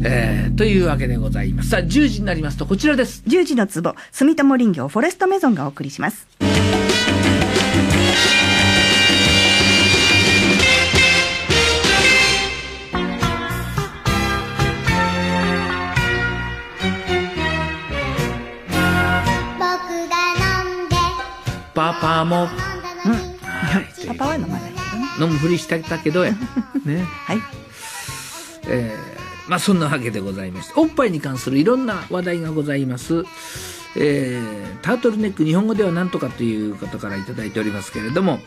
というわけでございます。さあ、10時になりますとこちらです。 10時のツボ、住友林業フォレストメゾンがお送りします。 パパも、 パパは飲まないけどね。 飲むふりしてたけどやね。 はい。 まあそんなわけでございまして、おっぱいに関するいろんな話題がございます。タートルネック、日本語では何とかという方からいただいておりますけれども、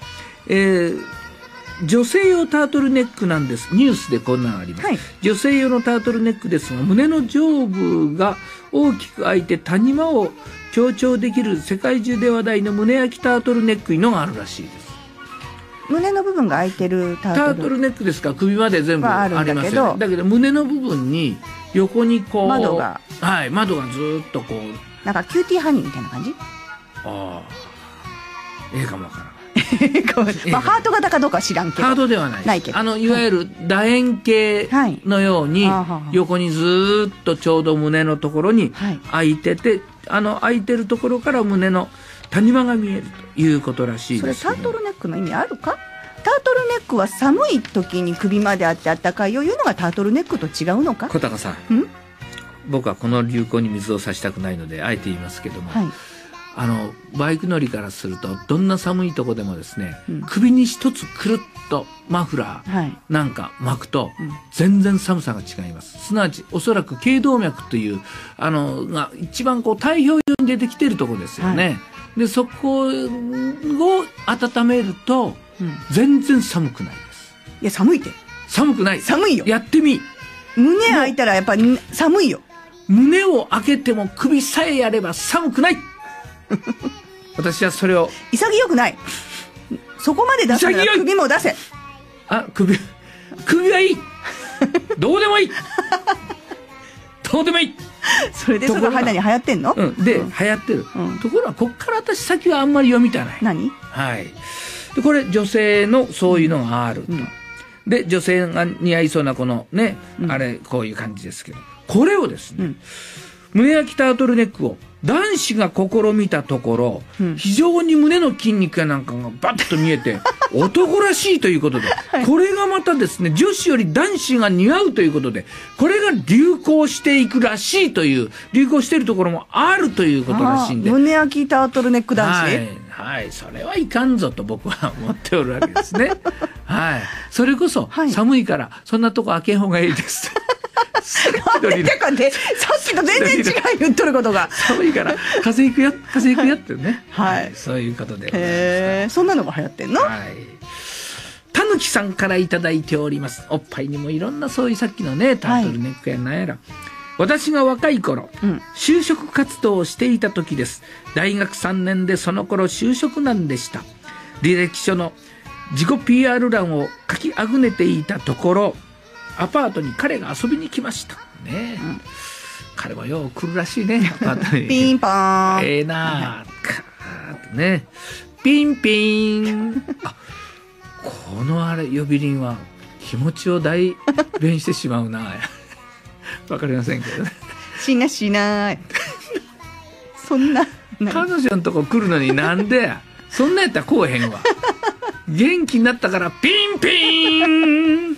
女性用タートルネックなんです。ニュースでこんなのあります、はい、女性用のタートルネックですが、胸の上部が大きく開いて谷間を強調できる世界中で話題の胸焼きタートルネックのがあるらしいです。 胸の部分が開いてるタートルネックですから首まで全部ありますよね。だけど胸の部分に横にこう窓がずっとこうなんかキューティーハニーみたいな感じ。 ああ、ええかもわからん。 まあ、ハート型かどうかは知らんけど。 ハートではないけど、いわゆる楕円形のように横にずっとちょうど胸のところに開いてて、開いてるところから胸の谷間が見えるということらしいです、ね。 それタートルネックの意味あるか？タートルネックは寒い時に首まであってあったかいよいうのがタートルネックと違うのか？ 小高さん、僕はこの流行に水を差したくないのであえて言いますけども、はい、バイク乗りからするとどんな寒いとこでもですね、首に一つくるっとマフラーなんか巻くと全然寒さが違います。すなわちおそらく頸動脈というが一番こう太平洋に出てきているところですよね、はい、でそこを温めると全然寒くないです。 いや寒いって。 寒くない。 寒いよ。 やってみ。 胸開いたらやっぱり寒いよ。 胸を開けても首さえやれば寒くない私はそれを。 潔くない。そこまで出すなら首も出せ。 あ、首はいいどうでもいいどうでもいい。 それでそれが肌に流行ってんの？ で、流行ってる、ところがこっから私先はあんまり読みたない。 何？ はい。でこれ女性のそういうのがあると、で女性が似合いそうなこのね、あれこういう感じですけど、これをですね、胸焼きタートルネックを男子が試みたところ、非常に胸の筋肉やなんかがバッと見えて男らしいということで、これがまたですね女子より男子が似合うということで、これが流行していくらしいという、流行しているところもあるということらしいんで、 胸焼きタートルネック男子、 はい、それはいかんぞと僕は思っておるわけですねはい、それこそ寒いからそんなとこ開けん方がいいですなんでかね、さっきと全然違う言っとることが。 寒いから風邪ひくや風邪ひくやってね、はい、そういうことでございます。 へえ、そんなのが流行ってんの？ はい。たぬきさんからいただいております。おっぱいにもいろんなそういうさっきのねタートルネックやなんやら、私が若い頃、就職活動をしていた時です。大学3年でその頃就職難でした。履歴書の自己 PR 欄を書きあぐねていたところ、アパートに彼が遊びに来ましたね、彼もよう来るらしいね、アパートにピンポーン、 ええなあ、カーッとね、ピンピンあ、このあれ呼び鈴は気持ちを代弁してしまうなわかりませんけどね。 しないそんな彼女のとこ来るのになんでそんなやったらこうへんわ元気になったからピンピン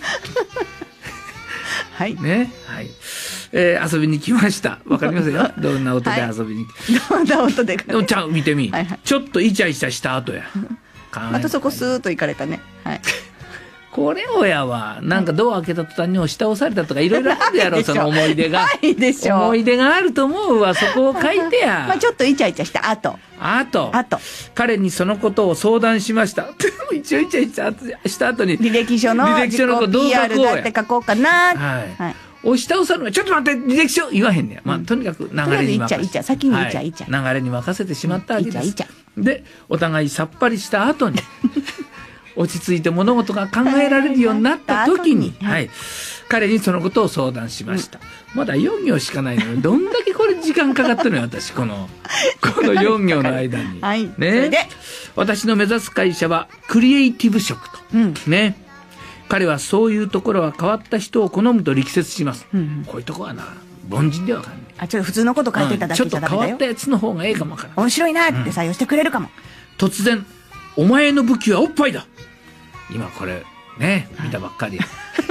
はいね、はい、遊びに来ました。わかりますよどんな音で遊びに来た、どんな音でか、 ね、ちゃん見てみ、はいはい、ちょっとイチャイチャした後やまたそこスーッと行かれたね、はい、 これをやわ、なんかドア開けた途端に押し倒されたとかいろいろあるやろその思い出がないでしょ、 思い出があると思うわ。そこを書いてやまあちょっとイチャイチャした後彼にそのことを相談しました一応イチャイチャした後に履歴書の自己 PR だって書こうかな、 はい、押し倒さるのはちょっと待って履歴書言わへんねや、まあ、とにかく流れに任せて、 先にイチャイチャ、 流れに任せてしまったわけです、でお互いさっぱりした後に落ち着いて物事が考えられるようになった時に、はい、彼にそのことを相談しました、まだ4行しかないのにどんだけこれ時間かかってるのよ私この4行の間に、 はい、 ね、私の目指す会社はクリエイティブ職と、ね、 彼はそういうところは変わった人を好むと力説します、 うんうん、 こういうとこはな凡人ではわかんない。 あ、ちょっと普通のこと書いてただけじゃダメだよ、 ちょっと変わったやつの方がええかもわからない。 面白いなって採用してくれるかも、 突然お前の武器はおっぱいだ。今これね見たばっかり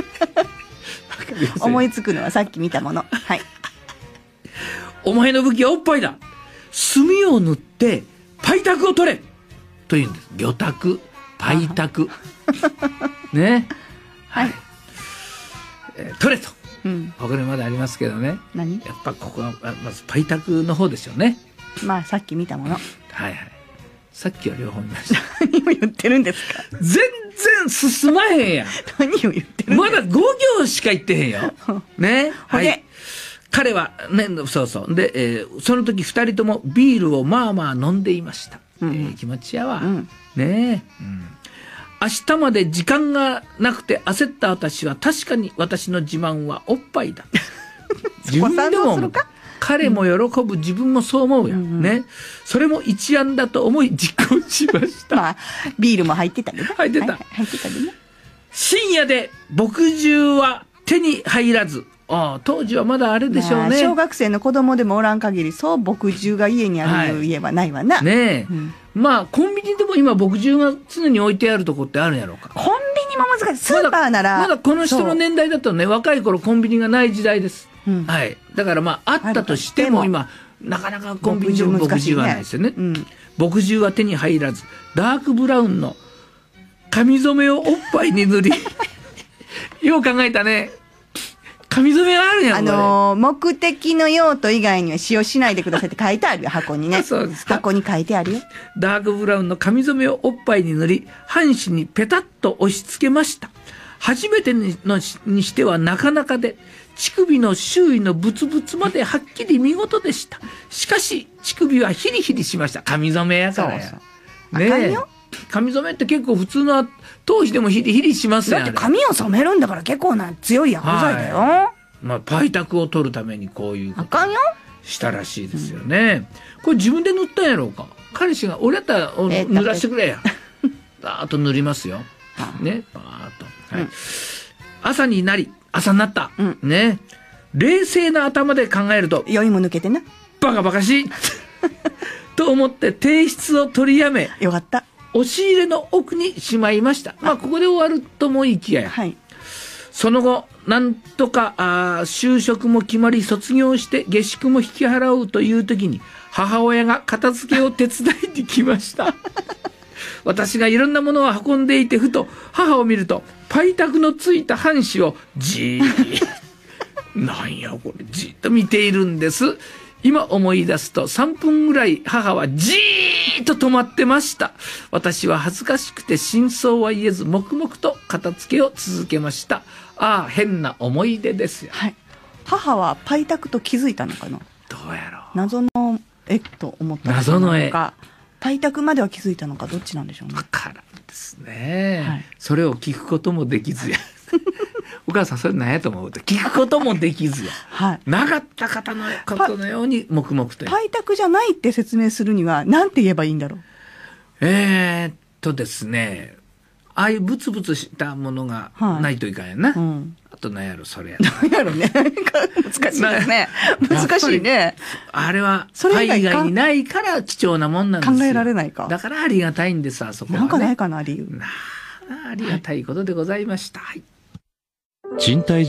思いつくのはさっき見たもの。はい。 お前の武器はおっぱいだ。墨を塗ってパイタクを取れというんです。魚拓、パイタクね、はい、取れと、うん、他にまだありますけどね。 何？ やっぱここはまずパイタクの方ですよね。 まあさっき見たもの。 はいはい。さっきは両方見ました。 何を言ってるんですか。 全然進まへんやん。 何を言ってるんですか。 まだ5行しか言ってへんよ。ね。はい。彼はね、そうそうで、その時2人ともビールをまあまあ飲んでいました、気持ちやわ、うん、ねえ、うん、明日まで時間がなくて焦った私は確かに私の自慢はおっぱいだ自分でも彼も喜ぶ、自分もそう思うよ、ね、それも一案だと思い実行しましたまあビールも入ってたね。 入ってた、 入ってたね。 深夜で墨汁は手に入らず、当時はまだあれでしょうね。 小学生の子供でもおらん限り、そう墨汁が家にあると言えばないわな。はい、 ねえ、うん、まあコンビニでも今墨汁が常に置いてあるとこってあるんやろうか。 コンビニも難しい。スーパーならまだこの人の年代だとね、若い頃コンビニがない時代です。うん、はい。だからまああったとしても今なかなかコンビニでも墨汁はないですよね。墨汁は手に入らず、ダークブラウンの髪染めをおっぱいに塗りよう考えたね。髪染めがあるんやん、 目的の用途以外には使用しないでくださいって書いてあるよ、箱にね。 そうですか。 箱に書いてあるよ。 ダークブラウンの髪染めをおっぱいに塗り、半紙にペタッと押し付けました。初めてにしてはなかなかで、乳首の周囲のブツブツまではっきり見事でした。しかし、乳首はヒリヒリしました。髪染めやからや。 そうそう。ねえ。あかんよ。 髪染めって結構普通の頭皮でもヒリヒリしますよ。 だって髪を染めるんだから結構な強い薬剤だよ。はい、 まあ、パイタクを取るためにこういうことあかんよしたらしいですよね、うん、これ自分で塗ったんやろうか。彼氏が俺やったら塗らしてくれやバーッと塗りますよね、バーッと、はい、うん、朝になった、うん、ね、冷静な頭で考えると酔いも抜けてな、 バカバカしいと思って提出を取りやめ、 よかった、 押し入れの奥にしまいました。まあここで終わると思いきや、はい、その後なんとか就職も決まり卒業して下宿も引き払うという時に母親が片付けを手伝いに来ました私がいろんなものを運んでいてふと母を見るとパイタクのついた半紙をじーなんやこれじっと見ているんです。今思い出すと3分ぐらい母はじーっと止まってました。私は恥ずかしくて真相は言えず黙々と片付けを続けました。ああ変な思い出ですよ、はい、 母はパイタクと気づいたのかな。 どうやろう、 謎の絵と思ったのか、謎の絵かパイタクまでは気づいたのか、どっちなんでしょうね。 分からんですね、はい、それを聞くこともできずやお母さんそれ何やと思うと聞くこともできずや、はい、なかった方のことのように黙々とパイタクじゃないって説明するには何て言えばいいんだろう。 ですね、ああいうブツブツしたものがないといかんやな、はい、うん、あと何やろそれや何やろね難しいですね難しいね。 あれは海外にないから貴重なもんなんですよ。 考えられないか。 だからありがたいんです。あそこは、ね、 なんかないかな理由。 ありがたいことでございました、はい、 賃貸